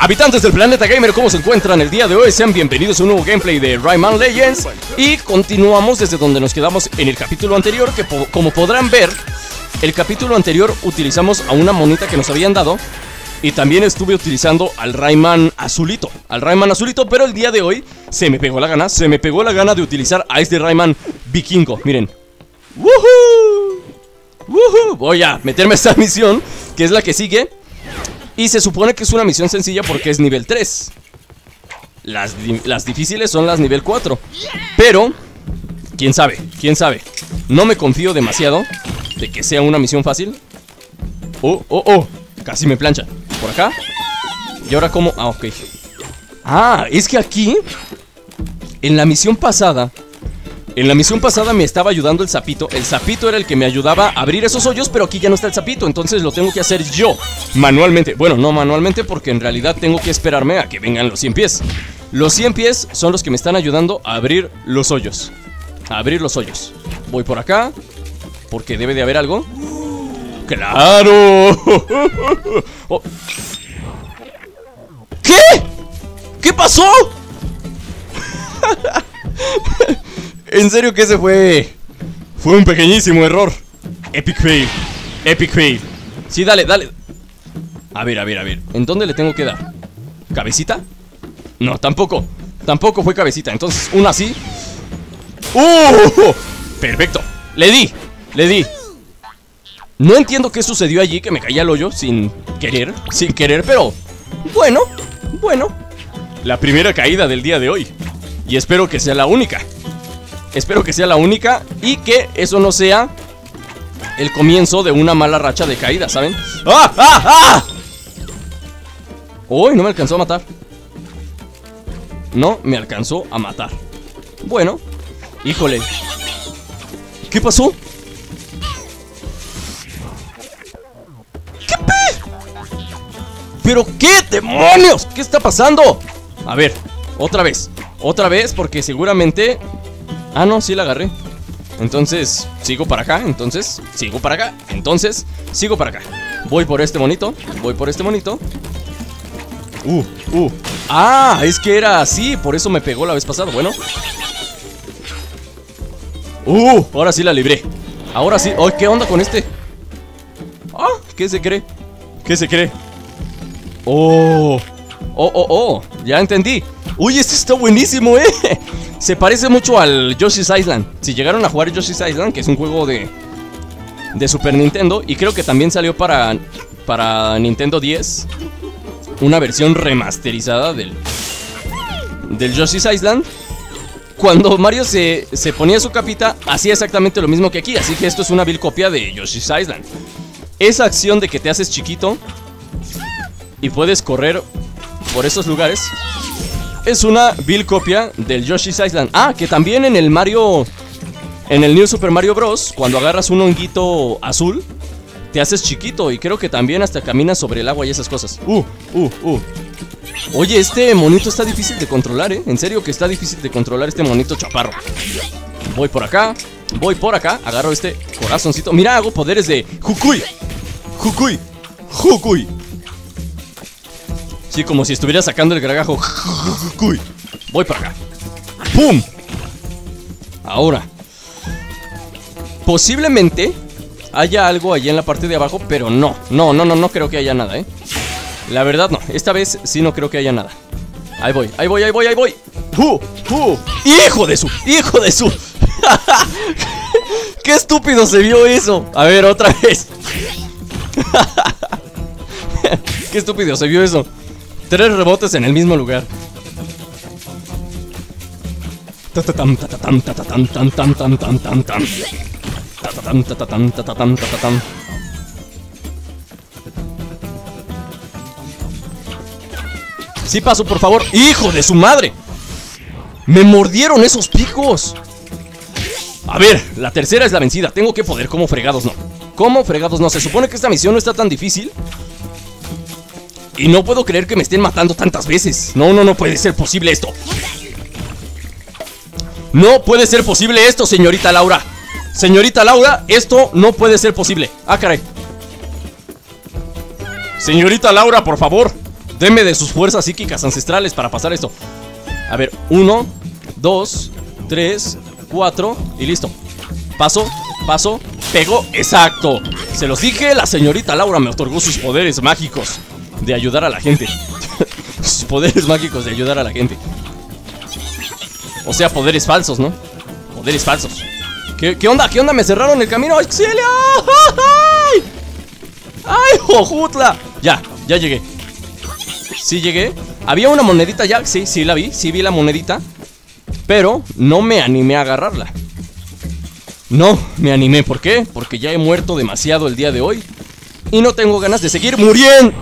Habitantes del planeta gamer, ¿cómo se encuentran el día de hoy? Sean bienvenidos a un nuevo gameplay de Rayman Legends. Y continuamos desde donde nos quedamos en el capítulo anterior, que como podrán ver, el capítulo anterior utilizamos a una monita que nos habían dado. Y también estuve utilizando al Rayman azulito, pero el día de hoy se me pegó la gana de utilizar a este Rayman vikingo. Miren. ¡Woohoo! ¡Woohoo! Voy a meterme a esta misión, que es la que sigue. Y se supone que es una misión sencilla porque es nivel 3. Las difíciles son las nivel 4. Pero, quién sabe. No me confío demasiado de que sea una misión fácil. Oh, casi me plancha. Por acá. Y ahora como... Ah, ok. Ah, es que aquí en la misión pasada me estaba ayudando el sapito. El sapito era el que me ayudaba a abrir esos hoyos, pero aquí ya no está el sapito, entonces lo tengo que hacer yo, manualmente. Bueno, no manualmente, porque en realidad tengo que esperarme a que vengan los 100 pies. Los 100 pies son los que me están ayudando a abrir los hoyos. Voy por acá, porque debe de haber algo. ¡Claro! Oh. ¿Qué? ¿Qué pasó? En serio que ese fue un pequeñísimo error. Epic fail. Sí, dale. A ver. ¿En dónde le tengo que dar? ¿Cabecita? No, tampoco fue cabecita. Entonces, una así. Perfecto. Le di. No entiendo qué sucedió allí, que me caí al hoyo sin querer, pero bueno. La primera caída del día de hoy. Y espero que sea la única. Y que eso no sea el comienzo de una mala racha de caída, ¿saben? ¡Ah! Uy, no me alcanzó a matar. Bueno, híjole. ¿Qué pasó? ¿Pero qué demonios? ¿Qué está pasando? A ver, otra vez, porque seguramente... Ah, no, sí la agarré. Entonces, sigo para acá. Voy por este monito. Ah, es que era así, por eso me pegó la vez pasada. Bueno. Ahora sí la libré. Ahora sí. Oh, ¿qué onda con este? Ah, ¿qué se cree? Oh, ya entendí. Uy, este está buenísimo, Se parece mucho al Yoshi's Island. Si llegaron a jugar Yoshi's Island, que es un juego de Super Nintendo, y creo que también salió para Nintendo 10, una versión remasterizada del Yoshi's Island. Cuando Mario se ponía su capita, hacía exactamente lo mismo que aquí. Así que esto es una vil copia de Yoshi's Island. Esa acción de que te haces chiquito y puedes correr por esos lugares es una vil copia del Yoshi's Island. Ah, que también en el New Super Mario Bros., cuando agarras un honguito azul, te haces chiquito. Y creo que también hasta caminas sobre el agua y esas cosas. Oye, este monito está difícil de controlar, En serio que está difícil de controlar este monito chaparro. Voy por acá. Agarro este corazoncito. Mira, hago poderes de Hukui. Sí, como si estuviera sacando el gargajo. Voy para acá. ¡Pum! Ahora, posiblemente haya algo allí en la parte de abajo, pero no creo que haya nada, La verdad no, esta vez sí no creo que haya nada. Ahí voy. ¡Hijo de su! ¡Qué estúpido se vio eso! A ver, otra vez. ¡Qué estúpido se vio eso! 3 rebotes en el mismo lugar. Sí paso, por favor. ¡Hijo de su madre! ¡Me mordieron esos picos! A ver, la tercera es la vencida. Tengo que poder. ¿Cómo fregados no? Se supone que esta misión no está tan difícil. Y no puedo creer que me estén matando tantas veces. No puede ser posible esto. No puede ser posible esto, señorita Laura. Esto no puede ser posible. Ah, caray. Señorita Laura, por favor, Deme de sus fuerzas psíquicas ancestrales para pasar esto. A ver, 1, 2, 3, 4 y listo. Paso, paso, pego, exacto. Se los dije, la señorita Laura me otorgó sus poderes mágicos de ayudar a la gente. Sus poderes mágicos de ayudar a la gente. O sea, poderes falsos, ¿no? Poderes falsos. ¿Qué onda? ¿Qué onda? Me cerraron el camino. ¡Auxilio! ¡Ay! ¡Ay, jojutla! Ya llegué. Sí llegué. Había una monedita ya. Sí la vi. Sí vi la monedita. Pero no me animé a agarrarla. No me animé. ¿Por qué? Porque ya he muerto demasiado el día de hoy. Y no tengo ganas de seguir muriendo.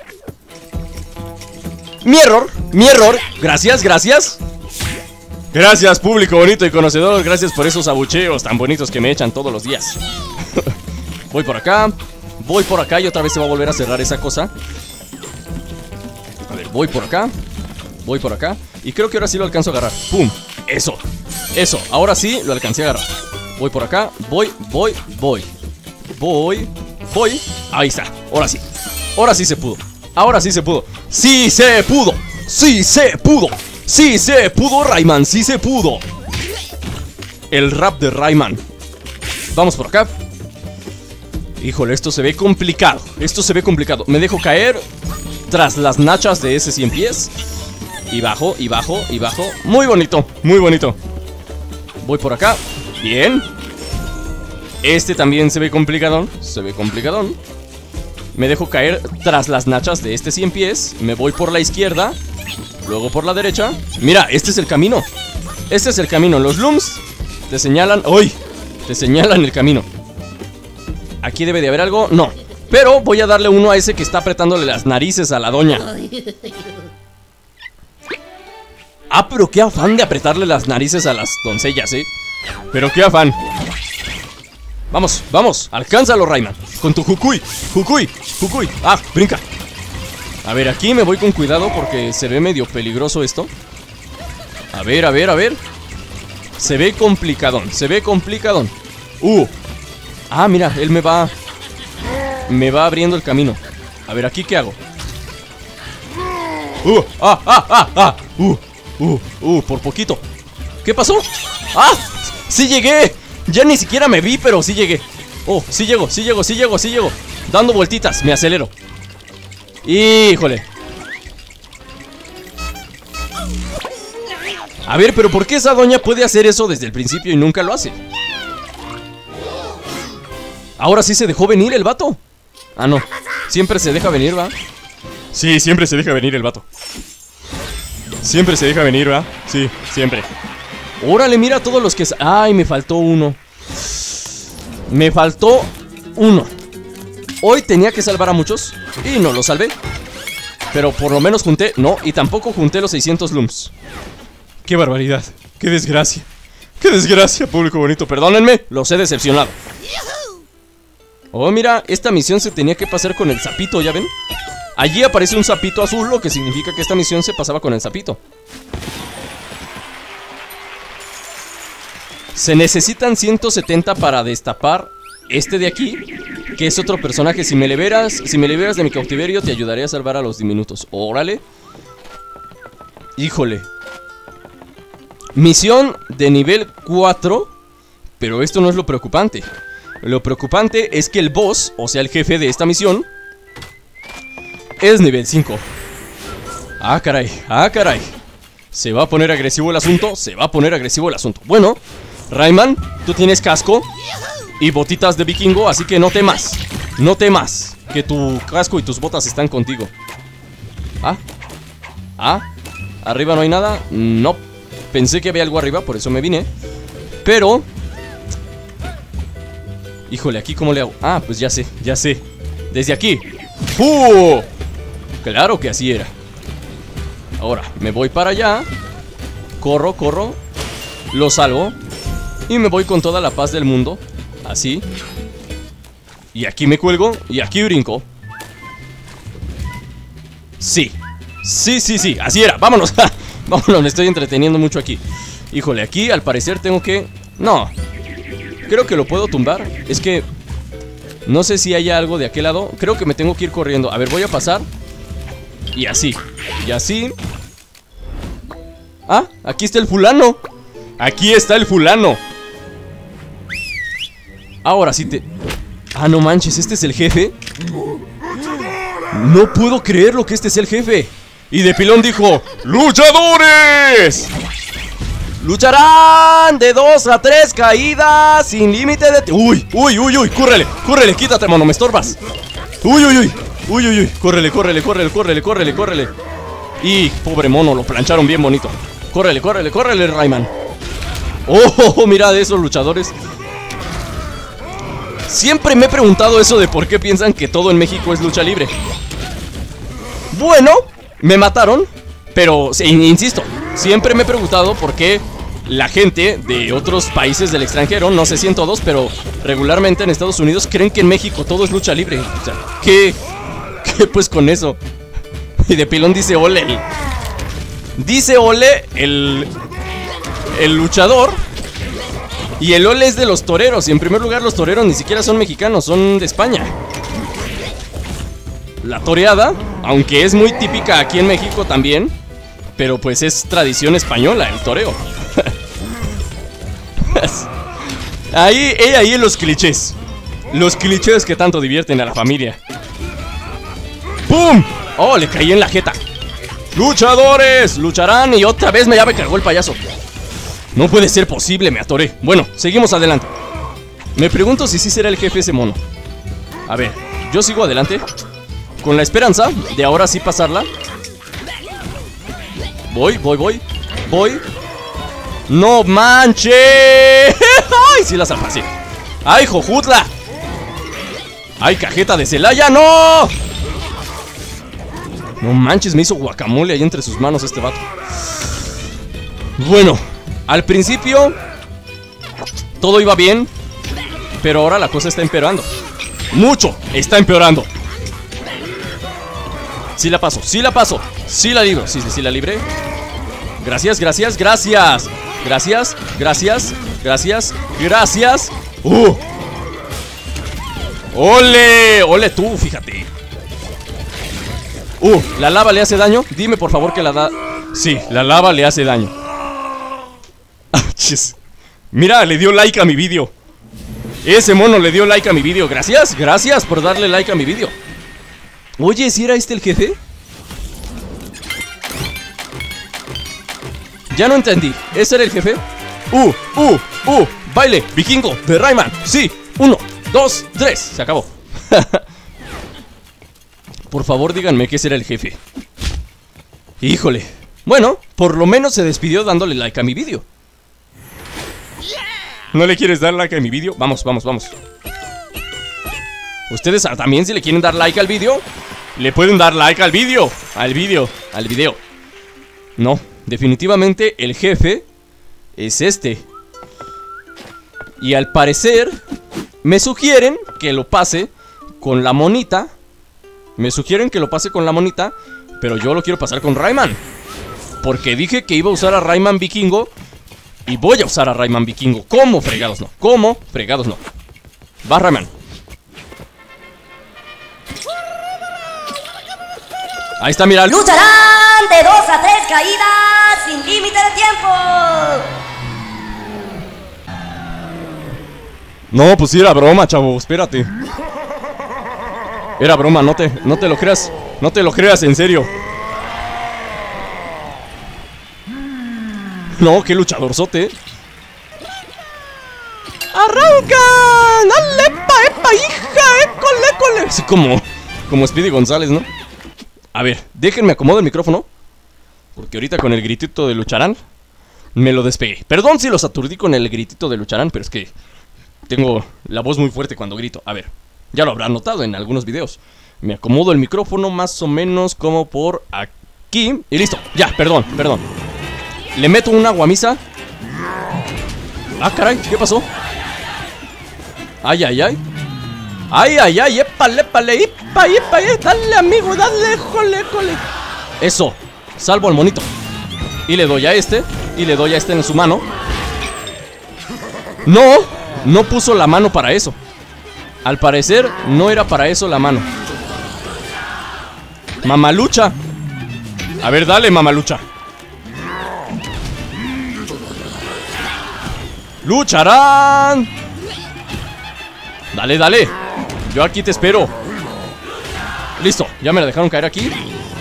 Mi error. Gracias. Gracias, público bonito y conocedor. Gracias por esos abucheos tan bonitos que me echan todos los días. Voy por acá y otra vez se va a volver a cerrar esa cosa. A ver, voy por acá. Y creo que ahora sí lo alcanzo a agarrar. ¡Pum! Eso, ahora sí lo alcancé a agarrar. Voy por acá, voy. Ahí está, ahora sí se pudo. ¡Sí se pudo, Rayman! ¡Sí se pudo! El rap de Rayman. Vamos por acá. Híjole, esto se ve complicado. Me dejo caer tras las nachas de ese 100 pies. Y bajo. Muy bonito. Voy por acá. Bien. Este también se ve complicadón. Me dejo caer tras las nachas de este 100 pies. Me voy por la izquierda. Luego por la derecha. Mira, este es el camino. Los looms te señalan. ¡Uy! Te señalan el camino. Aquí debe de haber algo. No. Pero voy a darle uno a ese que está apretándole las narices a la doña. Ah, pero qué afán de apretarle las narices a las doncellas, Pero qué afán. Vamos. Alcánzalo, Rayman. Con tu Jukui. Ah, brinca. A ver, aquí me voy con cuidado porque se ve medio peligroso esto. A ver. Se ve complicadón. Ah, mira, él me va abriendo el camino. A ver, ¿aquí qué hago? Por poquito. ¿Qué pasó? ¡Ah! ¡Sí llegué! Ya ni siquiera me vi, pero sí llegué. Oh, sí llego. Dando vueltitas, me acelero. Híjole. A ver, pero ¿por qué esa doña puede hacer eso desde el principio y nunca lo hace? Ahora sí se dejó venir el vato. Ah, no. Siempre se deja venir, ¿va? Sí, siempre se deja venir el vato. ¿Va? Sí, siempre. Órale, mira todos los que... Ay, me faltó uno. Hoy tenía que salvar a muchos y no los salvé. Pero por lo menos junté... No, y tampoco junté los 600 looms. ¡Qué barbaridad! ¡Qué desgracia! Público bonito! Perdónenme, los he decepcionado. Oh, mira, esta misión se tenía que pasar con el sapito, ¿ya ven? Allí aparece un sapito azul, lo que significa que esta misión se pasaba con el sapito. Se necesitan 170 para destapar este de aquí, que es otro personaje. Si me liberas de mi cautiverio, te ayudaré a salvar a los diminutos. Órale. Híjole. Misión de nivel 4. Pero esto no es lo preocupante. Lo preocupante es que el boss, o sea el jefe de esta misión, es nivel 5. Ah, caray. Se va a poner agresivo el asunto. Bueno, Rayman, tú tienes casco y botitas de vikingo, así que no temas, que tu casco y tus botas están contigo. Arriba no hay nada. No, pensé que había algo arriba, por eso me vine. Pero híjole, ¿aquí cómo le hago? Ah, pues ya sé. Desde aquí. Claro que así era. Ahora, me voy para allá. Corro. Lo salvo. Y me voy con toda la paz del mundo. Así. Y aquí me cuelgo. Y aquí brinco. Sí. Así era. Vámonos. Vámonos, me estoy entreteniendo mucho aquí. Híjole, aquí al parecer tengo que... No. Creo que lo puedo tumbar. Es que... no sé si haya algo de aquel lado. Creo que me tengo que ir corriendo. A ver, voy a pasar. Y así, y así. Ah, aquí está el fulano. Aquí está el fulano. Ahora sí te... Ah, no manches, ¿este es el jefe? No puedo creerlo que este es el jefe. Y de pilón dijo: ¡luchadores! Lucharán de 2 a 3 caídas sin límite de... Uy, uy, uy, uy, córrele, córrele, quítate, mono, me estorbas. Uy, uy, uy, uy, uy, uy, córrele, córrele, córrele, córrele, córrele, córrele. Y pobre mono, lo plancharon bien bonito. Córrele, córrele, córrele, Rayman. Oh, mira de esos luchadores. Siempre me he preguntado eso de por qué piensan que todo en México es lucha libre. Bueno, me mataron, pero insisto, siempre me he preguntado por qué la gente de otros países del extranjero, no sé si en todos, pero regularmente en Estados Unidos creen que en México todo es lucha libre. O sea, ¿qué pues con eso? Y de pilón dice ole. Dice ole el luchador. Y el ole es de los toreros. Y en primer lugar los toreros ni siquiera son mexicanos, son de España. La toreada, aunque es muy típica aquí en México también, pero pues es tradición española el toreo. Ahí los clichés. Los clichés que tanto divierten a la familia. ¡Pum! Oh, le caí en la jeta. ¡Luchadores! Lucharán y otra vez ya me cargó el payaso. No puede ser posible, me atoré. Bueno, seguimos adelante. Me pregunto si sí será el jefe ese mono. A ver, yo sigo adelante con la esperanza de ahora sí pasarla. Voy. ¡No manches! ¡Ay, sí la zapasé! ¡Ay, Jojutla! ¡Ay, cajeta de Celaya! ¡No! No manches, me hizo guacamole ahí entre sus manos este vato. Bueno, al principio todo iba bien, pero ahora la cosa está empeorando. Mucho está empeorando. Sí la paso, sí la paso. Sí la libro, sí la libré. Gracias, gracias, gracias. Gracias, gracias, gracias, gracias. ¡Ole! ¡Ole tú, fíjate! ¿La lava le hace daño? Dime por favor que la da... Sí, la lava le hace daño. Mira, le dio like a mi vídeo. Ese mono le dio like a mi vídeo. Gracias, gracias por darle like a mi vídeo. Oye, ¿si era este el jefe? Ya no entendí. ¿Ese era el jefe? Baile vikingo de Rayman. Sí, 1, 2, 3. Se acabó. Por favor, díganme que ese era el jefe. Híjole. Bueno, por lo menos se despidió dándole like a mi vídeo. ¿No le quieres dar like a mi vídeo? Vamos, vamos, vamos. Ustedes también, si le quieren dar like al vídeo, le pueden dar like al vídeo. Al vídeo. No, definitivamente el jefe es este. Y al parecer me sugieren que lo pase con la monita. Pero yo lo quiero pasar con Rayman, porque dije que iba a usar a Rayman Vikingo. Y voy a usar a Rayman Vikingo. ¿Cómo fregados no? ¿Cómo fregados no? Va, Rayman. Ahí está, mira. Lucharán de 2 a 3 caídas sin límite de tiempo. No, pues sí era broma, chavo, espérate. Era broma, no te lo creas. No te lo creas, en serio. No, qué luchadorzote. ¡Arrancan! ¡Dale, epa, hija! ¡École! Así como Speedy González, ¿no? A ver, déjenme acomodar el micrófono, porque ahorita con el gritito de Lucharán me lo despegué. Perdón si los aturdí con el gritito de Lucharán, pero es que tengo la voz muy fuerte cuando grito. A ver, ya lo habrán notado en algunos videos. Me acomodo el micrófono más o menos como por aquí. Y listo, ya, perdón. Le meto una guamisa. Ah, caray, ¿qué pasó? Ay, épale, ipa, dale, amigo, dale, jole. Eso, salvo al monito. Y le doy a este, en su mano. No puso la mano para eso. Al parecer, no era para eso la mano. Mamalucha, A ver, dale, mamalucha. ¡Lucharán! Dale, dale. Yo aquí te espero. Listo, ya me la dejaron caer aquí.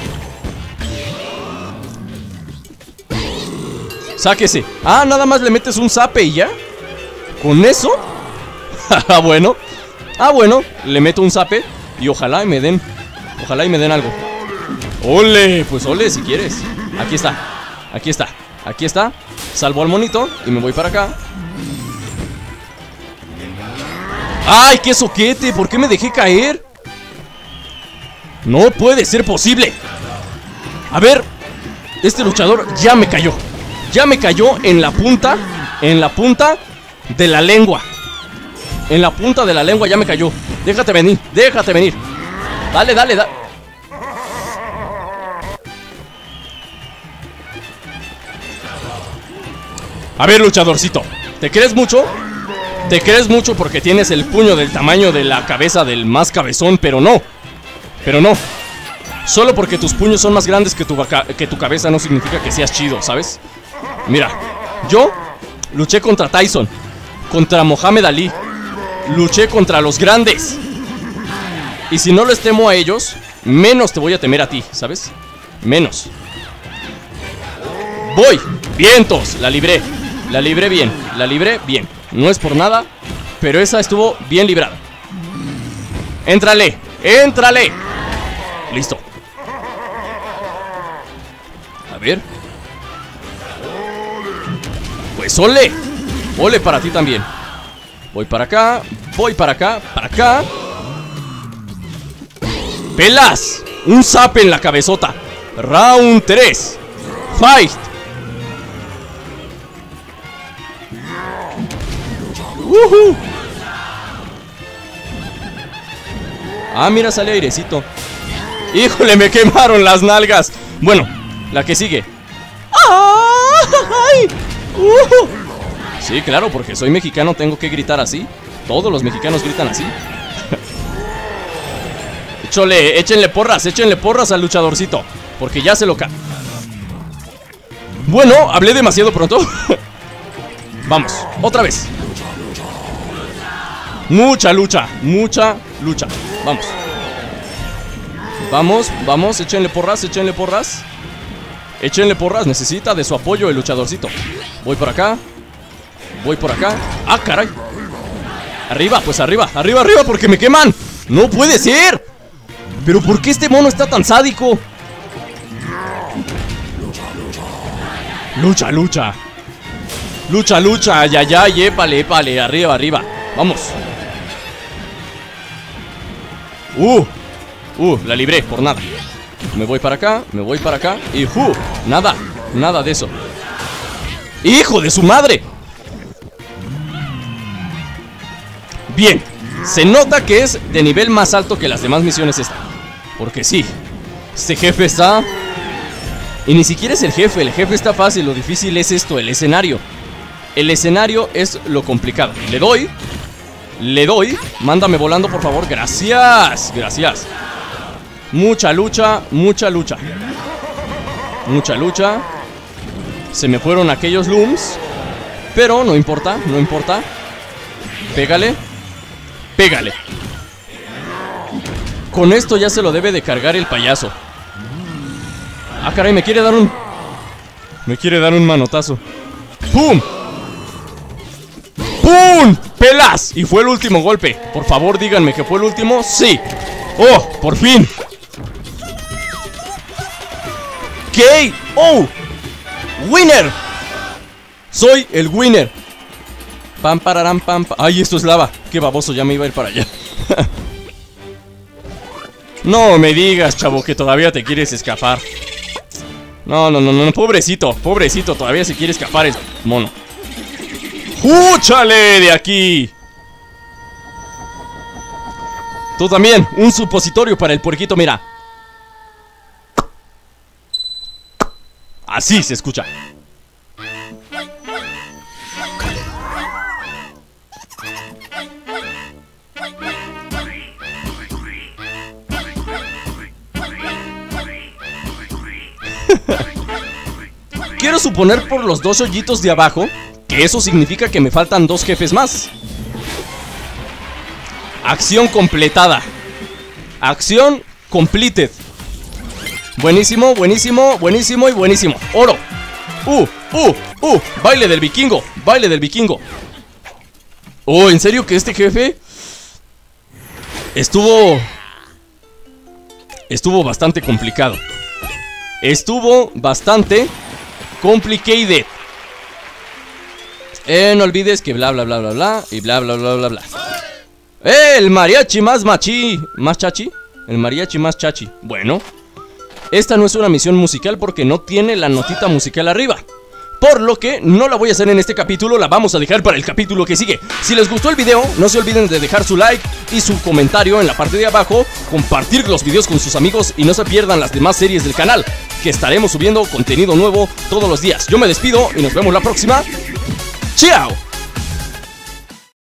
Sáquese. Ah, nada más le metes un zape y ya. ¿Con eso? Ah, bueno. Ah, bueno, le meto un zape y ojalá y me den. Ojalá y me den algo. ¡Ole! Pues ole si quieres. Aquí está. Aquí está. Aquí está. Salvo al monito y me voy para acá. ¡Ay, qué soquete! ¿Por qué me dejé caer? No puede ser posible. A ver. Este luchador ya me cayó. Ya me cayó en la punta. En la punta de la lengua. En la punta de la lengua ya me cayó. Déjate venir, déjate venir. Dale, dale, dale. A ver, luchadorcito, ¿te crees mucho? Te crees mucho porque tienes el puño del tamaño de la cabeza del más cabezón, pero no. Pero no. Solo porque tus puños son más grandes que tu cabeza no significa que seas chido, ¿sabes? Mira, yo luché contra Tyson, contra Mohamed Ali. Luché contra los grandes. Y si no les temo a ellos, menos te voy a temer a ti, ¿sabes? Menos. Voy. Vientos, la libré. La libré bien, la libré bien. No es por nada, pero esa estuvo bien librada. Éntrale, éntrale. Listo. A ver. Pues ole. Ole para ti también. Voy para acá, voy para acá, para acá. ¡Pelas! Un zape en la cabezota. Round 3. Fight. Ah, mira, sale airecito. Híjole, me quemaron las nalgas. Bueno, la que sigue. ¡Ay! Sí, claro, porque soy mexicano, tengo que gritar así. Todos los mexicanos gritan así. Échenle porras al luchadorcito, porque ya se lo ca... Bueno, hablé demasiado pronto. Vamos, otra vez. Mucha lucha, mucha lucha. Vamos. Vamos, vamos, échenle porras, échenle porras. Échenle porras, necesita de su apoyo el luchadorcito. Voy por acá. Voy por acá. ¡Ah, caray! Arriba, pues arriba, arriba, arriba, porque me queman. ¡No puede ser! ¿Pero por qué este mono está tan sádico? Lucha, lucha. Lucha, lucha, ay, ay, ay, épale, épale, arriba, arriba. Vamos. La libré, por nada. Me voy para acá, me voy para acá. Y nada, nada de eso. ¡Hijo de su madre! Bien, se nota que es de nivel más alto que las demás misiones esta. Porque sí, este jefe está... Y ni siquiera es el jefe está fácil. Lo difícil es esto, el escenario. El escenario es lo complicado. Le doy. Mándame volando, por favor, gracias. Gracias. Mucha lucha, mucha lucha. Mucha lucha. Se me fueron aquellos looms, pero no importa, no importa. Pégale. Pégale. Con esto ya se lo debe de cargar el payaso. Ah, caray, me quiere dar un manotazo. ¡Pum! ¡Pum! ¡Pelas! Y fue el último golpe. Por favor, díganme que fue el último. ¡Sí! ¡Oh! ¡Por fin! ¡K.O! ¡Winner! Soy el winner. Pam, pararam, pam, pam. ¡Ay, esto es lava! ¡Qué baboso! Ya me iba a ir para allá. No me digas, chavo, que todavía te quieres escapar. No, no, no, no, pobrecito, pobrecito, todavía se quiere escapar el mono. ¡Júchale de aquí! Tú también, un supositorio para el puerquito, mira. Así se escucha. Quiero suponer por los 2 hoyitos de abajo que eso significa que me faltan 2 jefes más. Acción completada. Acción completed. Buenísimo, buenísimo, buenísimo y buenísimo. Oro. Baile del vikingo. Baile del vikingo. Oh, ¿en serio que este jefe estuvo bastante complicado? Estuvo bastante complicated. No olvides que bla bla bla bla bla y bla bla bla bla bla. El mariachi más chachi. El mariachi más chachi. Bueno, esta no es una misión musical porque no tiene la notita musical arriba, por lo que no la voy a hacer en este capítulo. La vamos a dejar para el capítulo que sigue. Si les gustó el video, no se olviden de dejar su like y su comentario en la parte de abajo, compartir los videos con sus amigos y no se pierdan las demás series del canal, que estaremos subiendo contenido nuevo todos los días. Yo me despido y nos vemos la próxima. ¡Chao!